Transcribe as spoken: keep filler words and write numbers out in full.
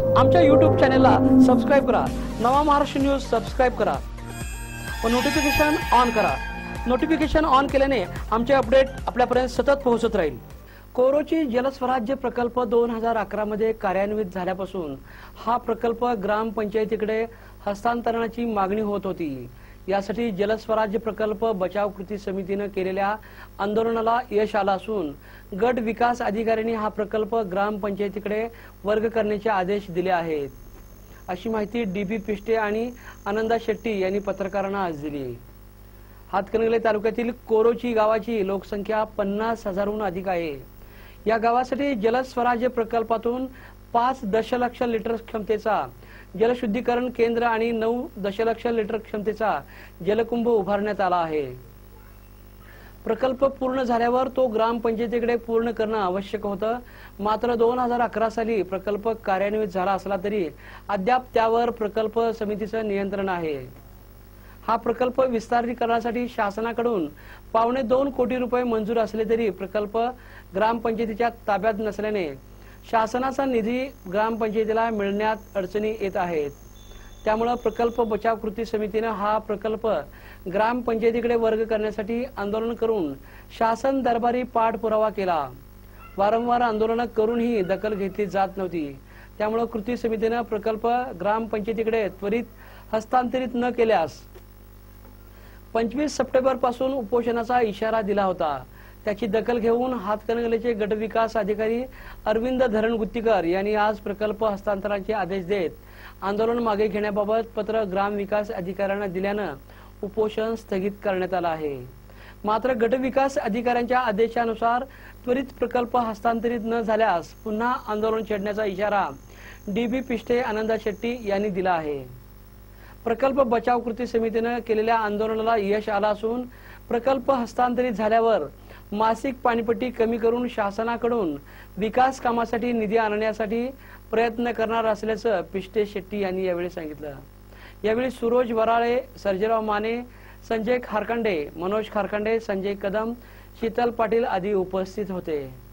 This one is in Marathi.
आमच्या यूट्यूब चॅनलला सबस्क्राईब करा, नवा महाराष्ट्र न्यूज सबस्क्राईब करा व नोटिफिकेशन ऑन करा। नोटिफिकेशन ऑन केल्याने आमचे अपडेट आपल्यापर्यंत सतत पोहोचत राहील। कोरोची जलस्वराज्य प्रकल्प दोन हजार अकरा मध्ये कार्यान्वित झाल्यापासून हा प्रकल्प ग्रामपंचायतीकडे हस्तांतरणाची मागणी होत होती। यासाठी जलस्वराज्य प्रकल्प बचाव कृती समितीने केलेल्या आंदोलनाला यश आलं असून गट विकास अधिकाऱ्यांनी हा प्रकल्प ग्रामपंचायतीकडे वर्ग करण्याचे आदेश दिले आहेत, अशी माहिती डीबी पिष्टे आणि आनंदा शेट्टी यांनी पत्रकारांना आज दिली। हातकणंगले तालुक्यातील कोरोची गावाची लोकसंख्या पन्नास हजारहून अधिक आहे। या गावासाठी जलस्वराज्य प्रकल्पातून पाच दशलक्ष लिटर क्षमतेचा जलशुद्धीकरण केंद्र आणि नऊ दशलक्ष लिटर क्षमतेचा जलकुंभ उभारण्यात आला आहे। प्रकल्प पूर्ण झाल्यावर तो ग्रामपंचायतीकडे पूर्ण करणं आवश्यक होतं। मात्र दोन हजार अकरा साली प्रकल्प कार्यान्वित झाला असला तरी अद्याप त्यावर प्रकल्प समितीचं नियंत्रण आहे। हा प्रकल्प विस्तारीकरणासाठी शासनाकडून पावणे दोन कोटी रुपये मंजूर असले तरी प्रकल्प ग्रामपंचायतीच्या ताब्यात नसल्याने शासनाचा निधी ग्रामपंचायतीला मिळण्यात अडचणी येत आहेत। त्यामुळे प्रकल्प बचाव कृती समितीने हा प्रकल्प ग्रामपंचायतीकडे वर्ग करण्यासाठी आंदोलन करून शासन दरबारी पाठपुरावा केला। वारंवार आंदोलन करूनही दखल घेतली जात नव्हती। त्यामुळे कृती समितीने प्रकल्प ग्रामपंचायतीकडे त्वरित हस्तांतरित न केल्यास पंचवीस सप्टेंबर पासून उपोषणाचा इशारा दिला होता। त्याची दखल घेऊन हातकणंगलेचे गट विकास अधिकारी अरविंद धरणगुत्तीकर यांनी आज प्रकल्प हस्तांतरणाचे आदेश देत आंदोलन मागे घेण्याबाबत पत्र ग्राम विकास अधिकाऱ्यांना दिल्यानं उपोषण स्थगित करण्यात आलं आहे। मात्र गट विकास अधिकाऱ्यांच्या आदेशानुसार त्वरित प्रकल्प हस्तांतरित न झाल्यास पुन्हा आंदोलन छेडण्याचा इशारा डीबी पिष्टे आनंदा शेट्टी यांनी दिला आहे। प्रकल्प बचाव कृती समितीने केलेल्या आंदोलनाला यश आलं असून प्रकल्प हस्तांतरित झाल्यावर मासिक पाणीपट्टी कमी करून शासनाकडून विकास कामासाठी निधी आणण्यासाठी प्रयत्न करणार असल्याचं पिष्टे शेट्टी यांनी यावेळी सांगितलं। यावेळी सुरोज वराळे, सर्जेराव माने, संजय खारखंडे, मनोज खारखंडे, संजय कदम, शीतल पाटील आदी उपस्थित होते।